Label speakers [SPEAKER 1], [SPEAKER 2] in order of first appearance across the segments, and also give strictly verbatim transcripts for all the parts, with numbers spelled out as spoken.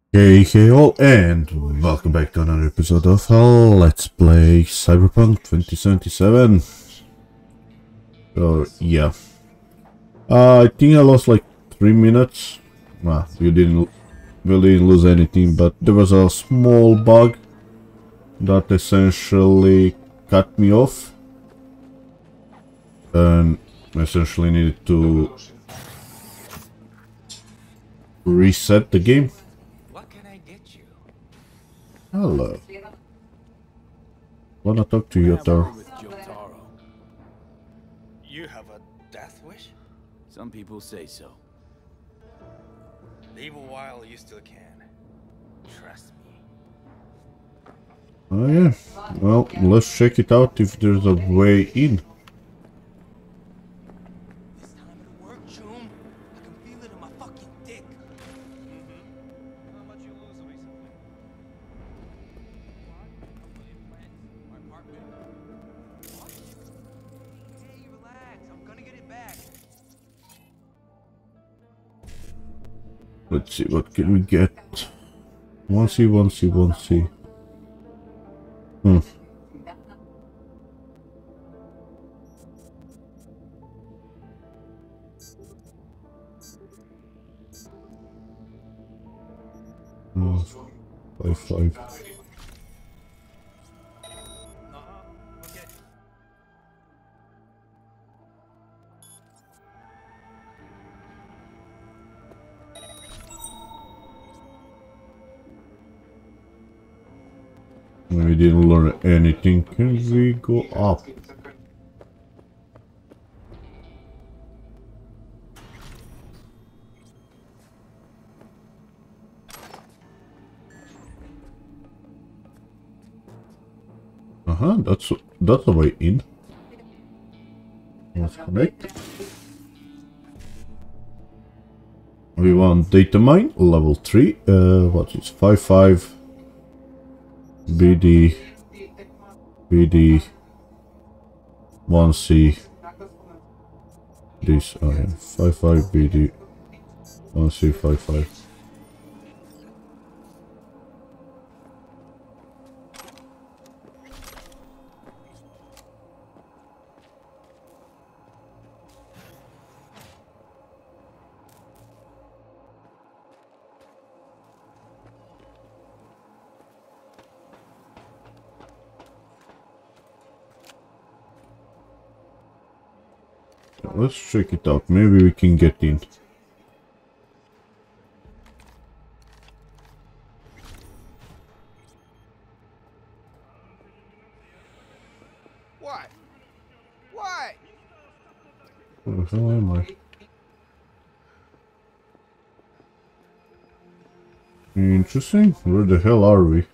[SPEAKER 1] Hey hey all, and welcome back to another episode of Let's Play Cyberpunk twenty seventy-seven. So yeah, uh, I think I lost like three minutes. Well, you didn't really didn't lose anything, but there was a small bug that essentially cut me off and essentially needed to reset the game.
[SPEAKER 2] What can I get you?
[SPEAKER 1] Hello. Wanna talk to you, Tar?
[SPEAKER 2] You have a death wish?
[SPEAKER 3] Some people say so.
[SPEAKER 2] Leave a while you still can. Trust me.
[SPEAKER 1] Oh yeah. Well, let's check it out if there's a way in.
[SPEAKER 2] This time it'll work, Choom. I can feel it in my fucking dick. Mm-hmm. How much you lose recently? Implant? My apartment? What? Hey, relax. I'm gonna get it back.
[SPEAKER 1] Let's see, what can we get? one C, one C, one C. Hmm. Hmm. Five, five. We didn't learn anything. Can we go up? Uh-huh, that's that's the way in. Let's connect. We want data mine level three. Uh, what is five five? B D, B D, one C, this, oh yeah, five five B D, one C, five five. Let's check it out. Maybe we can get in.
[SPEAKER 2] What? What?
[SPEAKER 1] Where the hell am I? Interesting. Where the hell are we?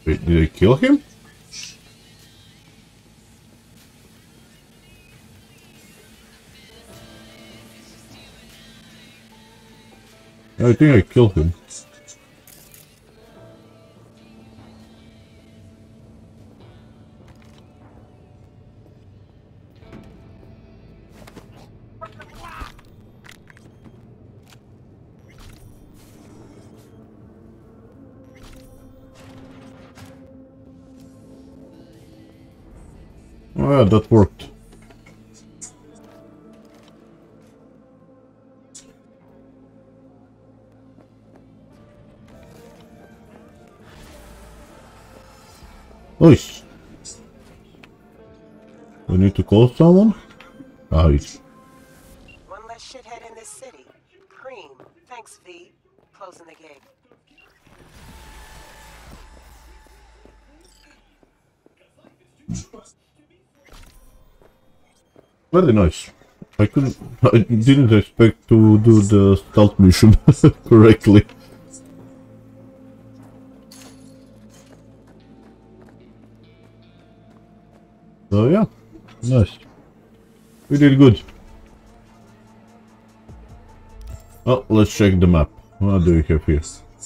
[SPEAKER 1] Wait, did I kill him? I think I killed him. Oh yeah, that worked. Nice. We need to call someone? Ah, it's...
[SPEAKER 4] One less shithead in this city. Cream. Thanks, V. Closing the gate.
[SPEAKER 1] Very nice. I couldn't... I didn't expect to do the stealth mission correctly. So yeah, nice. We did good. Oh, let's check the map. What do we have here?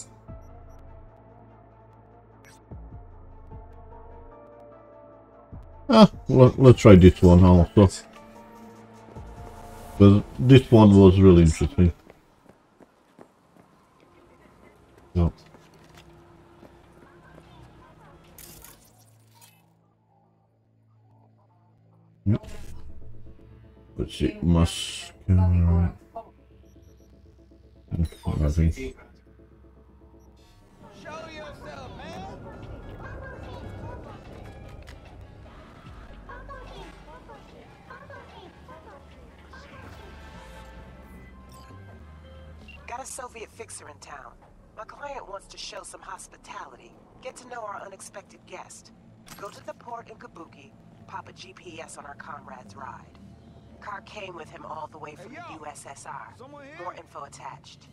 [SPEAKER 1] Ah, let, let's try this one also. But this one was really interesting. No. Yep. Let's see, mascara. Nothing.
[SPEAKER 2] Show yourself, man.
[SPEAKER 4] Got a Soviet fixer in town. My client wants to show some hospitality. Get to know our unexpected guest. Go to the port in Kabuki. Pop a G P S on our comrade's ride. Car came with him all the way from
[SPEAKER 2] Hey, yo,
[SPEAKER 4] the U S S R.
[SPEAKER 2] someone here?
[SPEAKER 4] More info attached.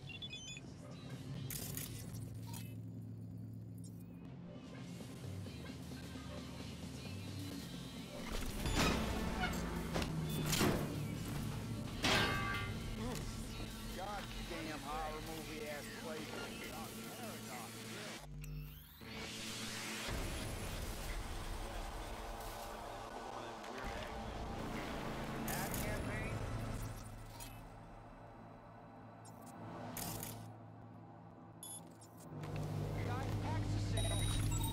[SPEAKER 2] Goddamn horror movie ass place. Ad campaign? Got access signal.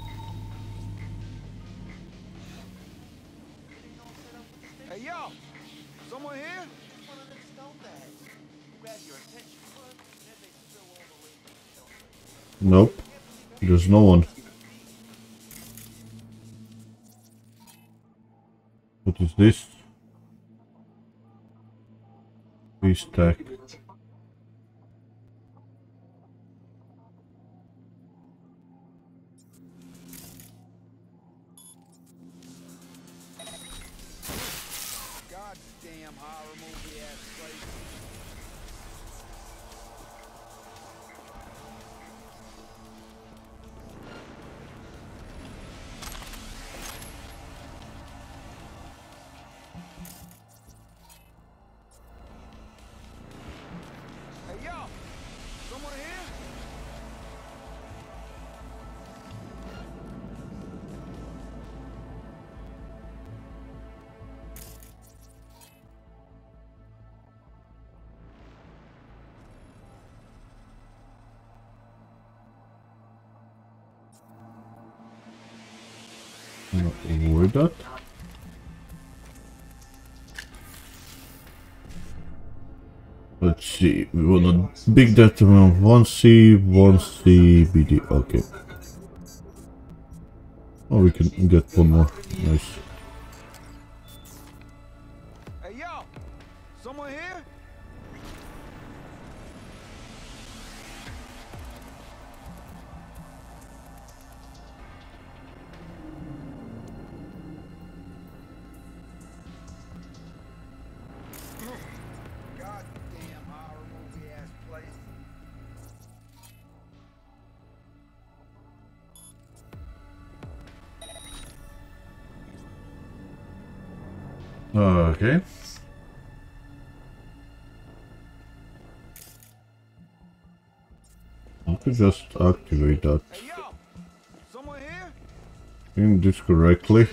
[SPEAKER 2] Hey yo! Someone here? One of them stone bags. Grab your attention. Then they spill all the way to the shelter.
[SPEAKER 1] Nope. There's no one. What is this? Please stack.
[SPEAKER 2] Goddamn horror movie ass place. Hey yo! Someone here?
[SPEAKER 1] Not avoid that. Let's see. We want a big data around one C, one C, B D. Okay. Oh, we can get one more. Nice.
[SPEAKER 2] Hey yo! Someone here? Goddamn horror movie ass place.
[SPEAKER 1] Okay. I could just activate that.
[SPEAKER 2] Hey, yo! Someone here?
[SPEAKER 1] Doing this correctly.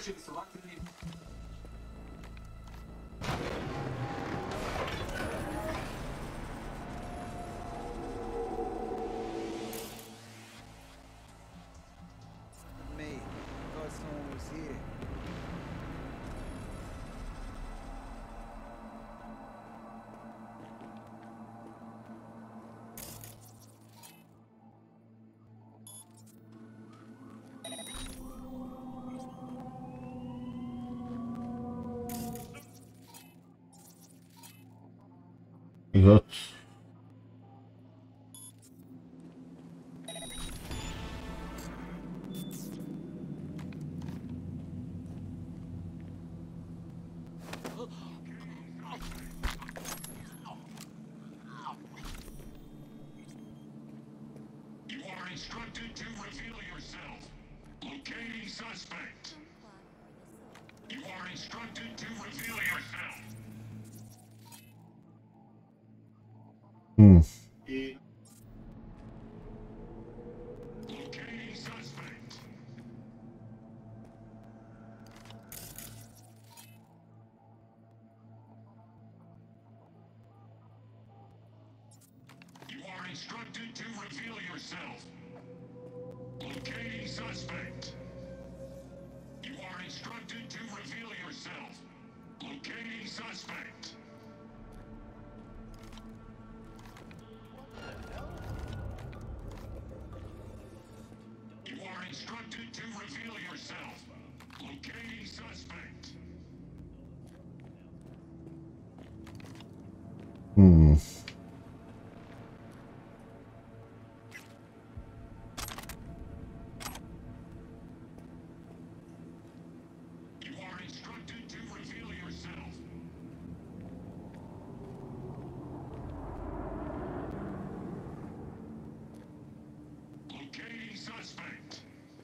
[SPEAKER 2] Me. Thought someone was here.
[SPEAKER 1] That's...
[SPEAKER 5] You are instructed to reveal yourself. Locating suspect. You are instructed to reveal yourself.
[SPEAKER 1] Hmm.
[SPEAKER 5] Locating suspect. You are instructed to reveal yourself. Locating suspect. You are instructed to reveal yourself. Locating suspect. You are instructed to reveal yourself. Locating suspect.
[SPEAKER 1] Hmm.
[SPEAKER 5] You are instructed to reveal yourself. Locating suspect.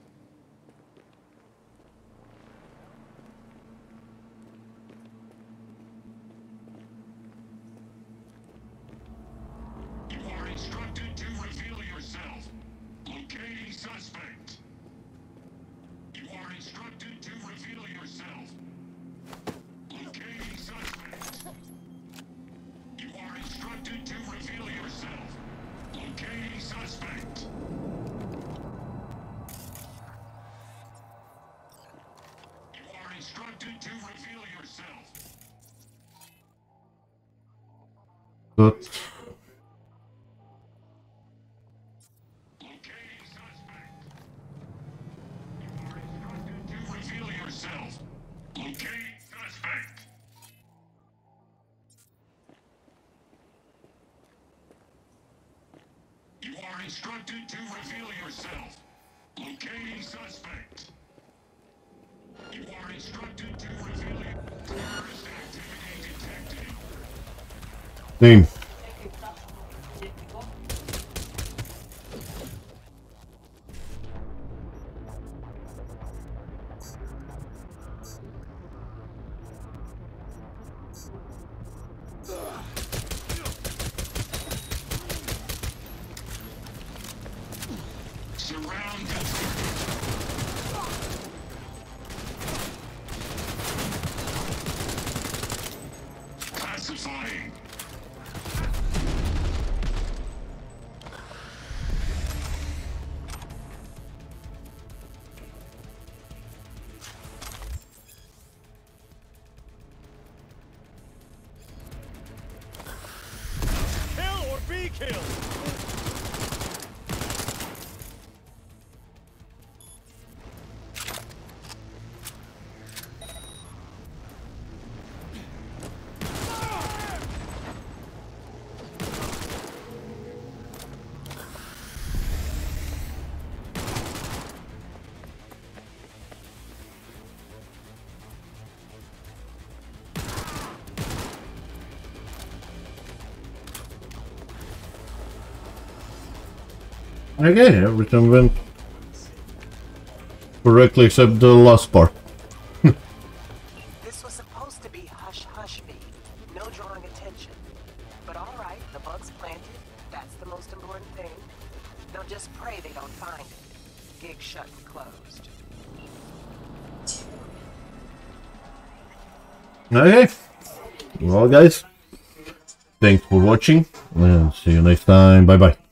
[SPEAKER 5] You are instructed to reveal yourself. Locating suspect. You are instructed to reveal yourself. Locating suspect. You are instructed to reveal yourself. Locating suspect. You are instructed to reveal yourself.
[SPEAKER 1] That...
[SPEAKER 5] Locating suspect. You are instructed to reveal yourself. Locating suspect. You are instructed to reveal yourself. Locating suspect. You are instructed to reveal your terrorist activity detected.
[SPEAKER 1] Name.
[SPEAKER 5] Surround the pacifying.
[SPEAKER 2] Kill or be killed!
[SPEAKER 1] Okay, everything went correctly except the last part.
[SPEAKER 4] This was supposed to be shut and closed.
[SPEAKER 1] Okay. Well, guys, thanks for watching, and see you next time. Bye bye.